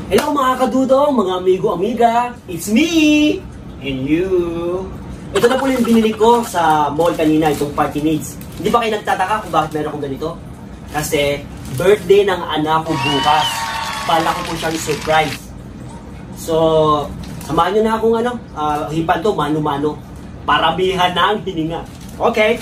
Hello mga kadudong, mga amigo-amiga, it's me and you. Ito na po yung binili ko sa mall kanina, itong Party Needs. Hindi ba kayo nagtataka kung bakit meron akong ganito? Kasi birthday ng anak ko bukas. Bala ko po siyang surprise. So, samahan nyo na akong hipan to, mano-mano. Paramihan na ang hininga. Okay?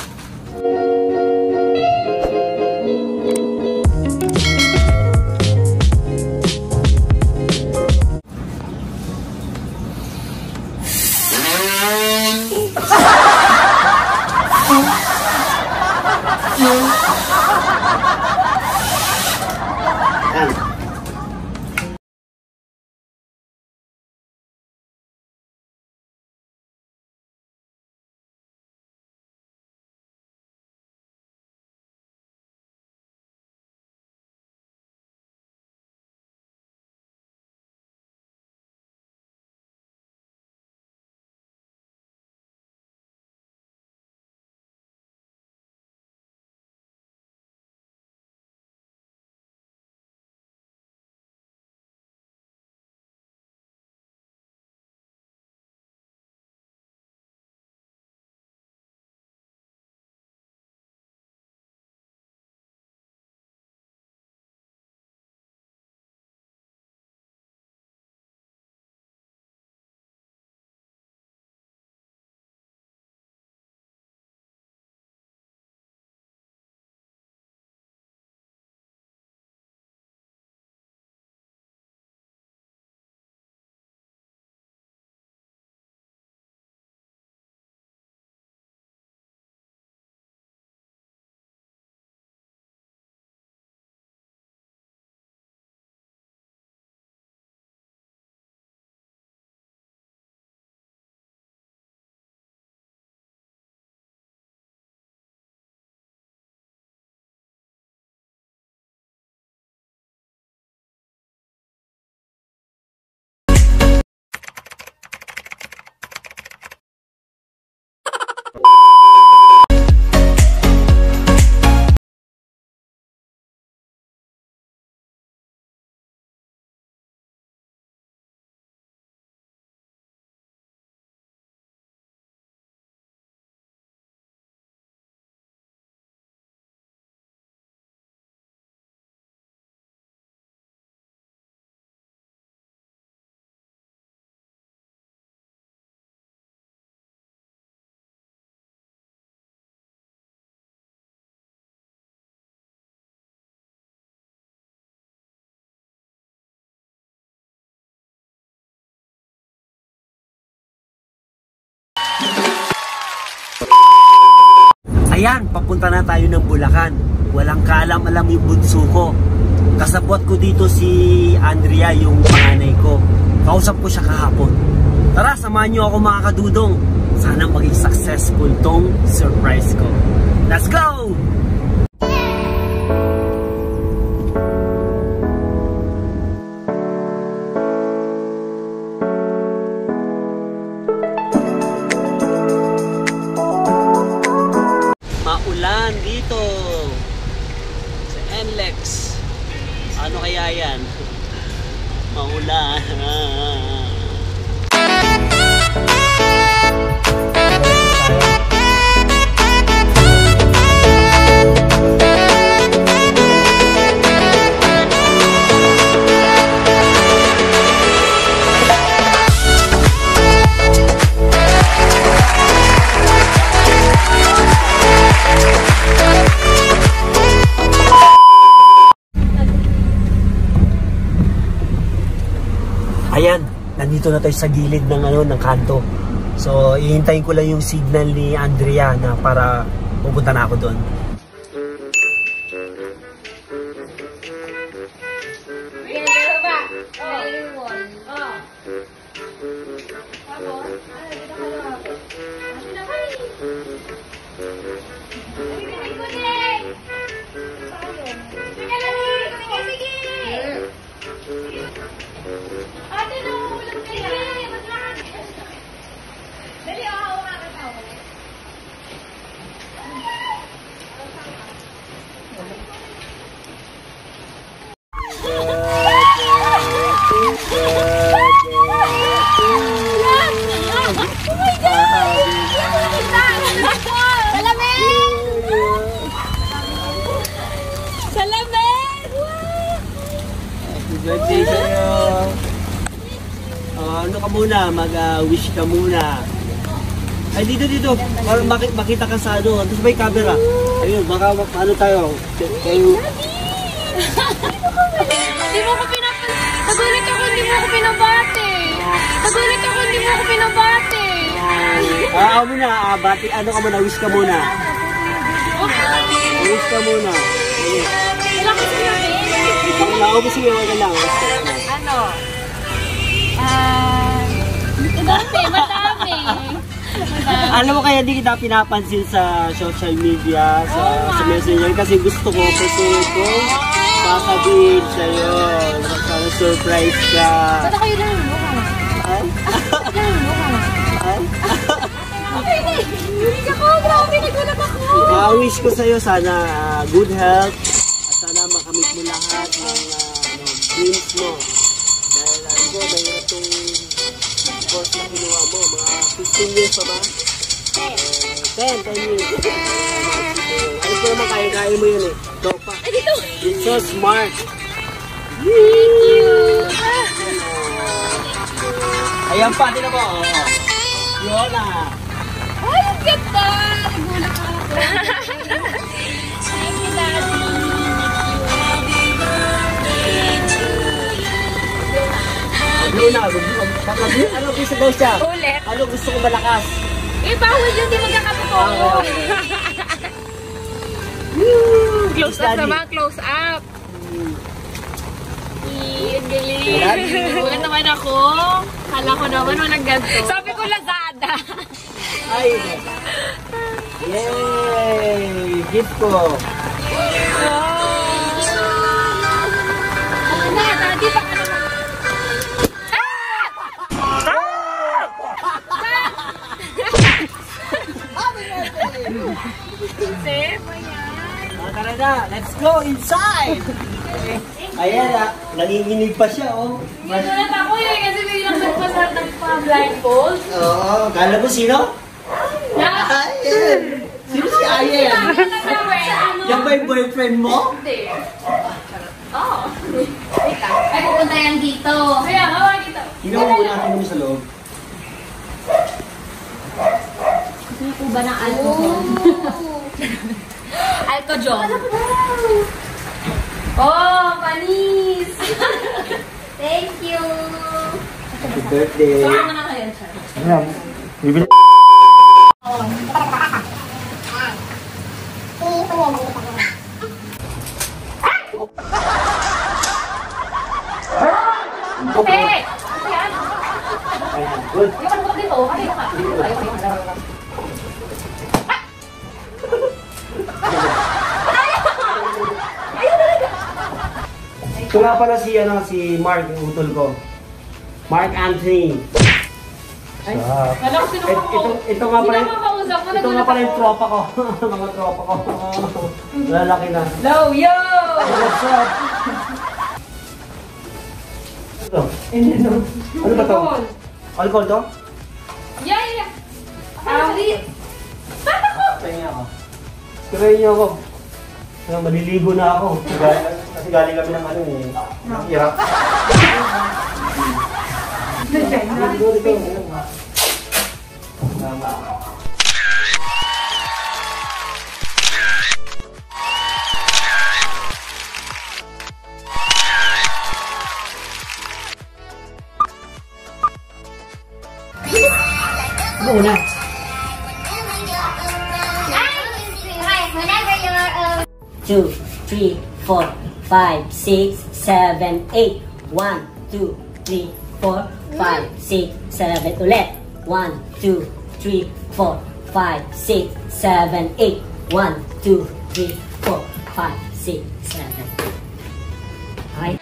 Ayan, papunta na tayo ng Bulacan. Walang kaalam-alam yung bunso ko. Kasabot ko dito si Andrea, yung panganay ko. Kausap ko siya kahapon. Tara, samahan nyo ako mga kadudong. Sana maging successful tong surprise ko. Let's go! Maulan dito sa NLEX. Ano kaya yan? Maulan. Ayan, nandito na tayo sa gilid ng kanto. So, ihintayin ko lang yung signal ni Andrea na para pupunta na ako doon. birthday sa'yo. Ano ka muna? Mag-wish ka muna. Ay, dito. Para makita ka sa ano. Tapos may camera. Ayun, baka ano tayo. Kayo. Hindi mo ko pinapal... Nagulit ako, hindi mo ko pinabati. Nagulit ako, hindi mo ko pinabati. Ako muna, bati, ano ka muna, wish ka muna. Wish ka muna. Wala ko sinabi. Sige, wag ka lang. Ano? Madami. Alam mo kaya di kita pinapansin sa social media, sa messenger, kasi gusto ko, patuloy ko, makasabihin sa'yo. Sana surprise ka. Ba't kayo naluluha? Ay? Naluluha? Ay? Okay na. Hindi ako. Grabe, nagulat ako. Wish ko sa'yo sana good health at sana makamit mo lahat ng dreams mo. Dahil alam ko, mahirap itong course na kinuha mo. Mga 15 years pa ba? 10 years. Alam ko naman, kaya mo yun eh. Tropa. It's so smart. Thank you. Ayan pa, din ako. Yun na. Ay, ang ganda. Nagulat ako. Thank you, Daddy. Blue na. Ano gusto daw siya? Ulit. Ano gusto ko malakas? Eh, bawal yun. Di magkakatotoo. Close up naman. Close up. Ang galing. Wala naman ako. Kala ko naman walang ganito. Sabi ko Lazada. Ay! Yay! Gift ko! Ano na, Daddy? Baka naman. Safe, ayan. Tara na, let's go inside! Ayan nanginginig pa siya, oh. Nagulat ako eh, kasi biglang nagpa-blindfold. Oo, kala mo sino? Ayan! Sino si Ayan? Yan ba yung boyfriend mo? Hindi. Oo. Wait lang. Ay, pupunta yan dito. Kaya nga, makikita. Tingnan mo muna natin mo sa loob. Gusto po ba ng alcohol? Alcohol. Oh, panis! Thank you! Happy birthday! Saan na kayo, Char? Ayan, bibili. Okay! Good. Yung kalungkot dito, kanina ka. Ito nga pala si Mark, yung utol ko. Mark Anthony. Ay, Kala ko sino ko. ito nga pala, Sino ko kausap mo? ito nga pala yung tropa ko. Mga tropa ko. Lalaki na. Hello, yo! What's up? Ano ba to? Alcohol to? Yeah. Ba't ako? Kaya ako. Kaya niyo ako. Maliligo na ako. Kasi galing kami ng ano eh. Ng Iraq. Ano na? Whenever you're 2, 3, 4, 5, 6, 7, 8. 1, 2, 3, 4, 5, 6, 7. Ulit. 1, 2, 3, 4, 5, 6, 7, 8. 1, 2, 3, 4, 5, 6, 7. Okay.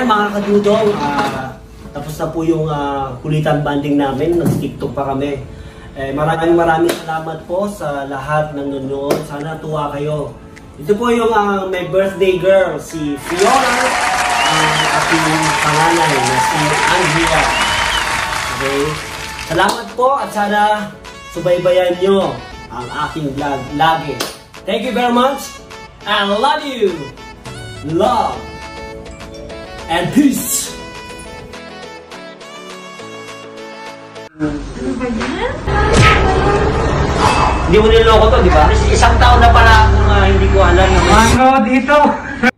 Ayan mga kadudong, tapos na po yung kulitan banding namin, nag-TikTok pa kami. Maraming salamat po sa lahat ng nanonood. Sana tuwa kayo. Ito po yung may birthday girl, si Fiona, ang aking panganay na si Andrea. Okay? Salamat po at sana subaybayan nyo ang aking vlog lagi. Thank you very much. I love you. Love and peace. Hindi mo niloloko to, di ba? Isang taon na pala akong hindi ko alam. Ano dito?